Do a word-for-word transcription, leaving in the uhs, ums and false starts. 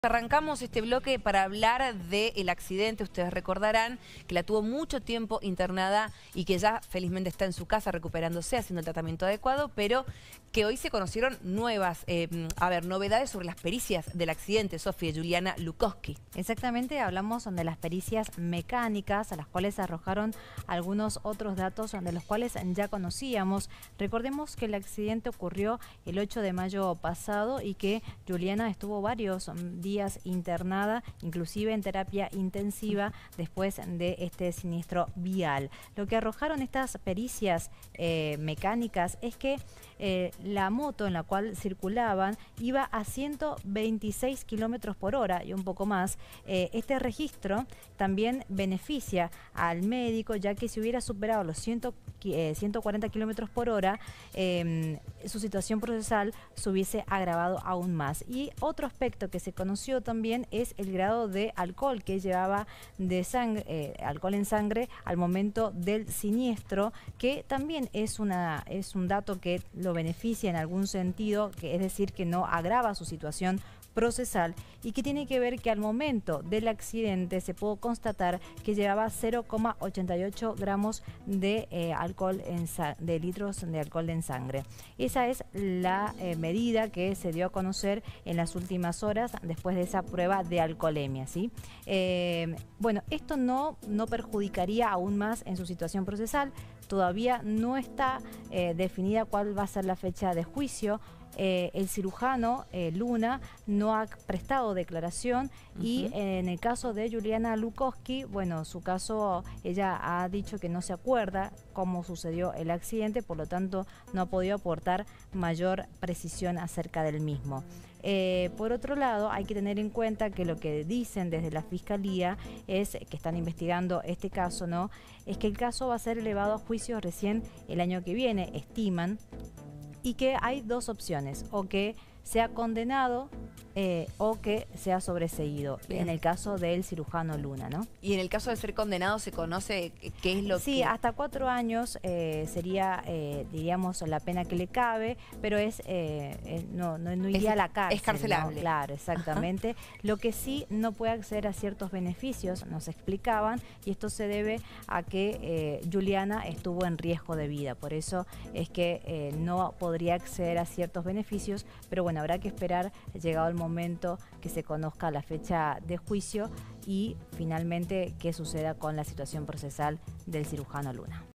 Arrancamos este bloque para hablar del accidente. Ustedes recordarán que la tuvo mucho tiempo internada y que ya felizmente está en su casa recuperándose, haciendo el tratamiento adecuado, pero que hoy se conocieron nuevas, eh, a ver, novedades sobre las pericias del accidente. Sofía Juliana Lukowski. Exactamente, hablamos de las pericias mecánicas, a las cuales arrojaron algunos otros datos de los cuales ya conocíamos. Recordemos que el accidente ocurrió el ocho de mayo pasado y que Juliana estuvo varios días internada, inclusive en terapia intensiva, después de este siniestro vial. Lo que arrojaron estas pericias eh, mecánicas es que eh, la moto en la cual circulaban iba a ciento veintiséis kilómetros por hora y un poco más. Eh, este registro también beneficia al médico, ya que si hubiera superado los cien, eh, ciento cuarenta kilómetros por hora, eh, su situación procesal se hubiese agravado aún más. Y otro aspecto que se conoció también es el grado de alcohol que llevaba de sangre, eh, alcohol en sangre al momento del siniestro, que también es, una, es un dato que lo beneficia en algún sentido, que es decir, que no agrava su situación procesal, y que tiene que ver que al momento del accidente se pudo constatar que llevaba cero coma ochenta y ocho gramos de eh, alcohol en de litros de alcohol en sangre. Esa es la eh, medida que se dio a conocer en las últimas horas después de esa prueba de alcoholemia, ¿sí? Eh, bueno, esto no, no perjudicaría aún más en su situación procesal. Todavía no está eh, definida cuál va a ser la fecha de juicio. Eh, el cirujano eh, Luna no ha prestado declaración. Uh-huh. Y eh, en el caso de Juliana Lukowski, bueno, su caso, ella ha dicho que no se acuerda cómo sucedió el accidente, por lo tanto no ha podido aportar mayor precisión acerca del mismo. Eh, por otro lado, hay que tener en cuenta que lo que dicen desde la Fiscalía es que están investigando este caso, ¿no? Es que el caso va a ser elevado a juicio recién el año que viene, estiman, y que hay dos opciones: o que sea condenado eh, o que sea sobreseído. Bien. En el caso del cirujano Luna, ¿no? Y en el caso de ser condenado, ¿se conoce qué es lo sí, que...? Sí, hasta cuatro años eh, sería, eh, diríamos, la pena que le cabe, pero es eh, no, no, no iría es, a la cárcel. Es carcelable. ¿No? Claro, exactamente. Ajá. Lo que sí no puede acceder a ciertos beneficios, nos explicaban, y esto se debe a que eh, Juliana estuvo en riesgo de vida. Por eso es que eh, no podría acceder a ciertos beneficios, pero bueno, habrá que esperar, llegado el momento, que se conozca la fecha de juicio y finalmente qué suceda con la situación procesal del cirujano Luna.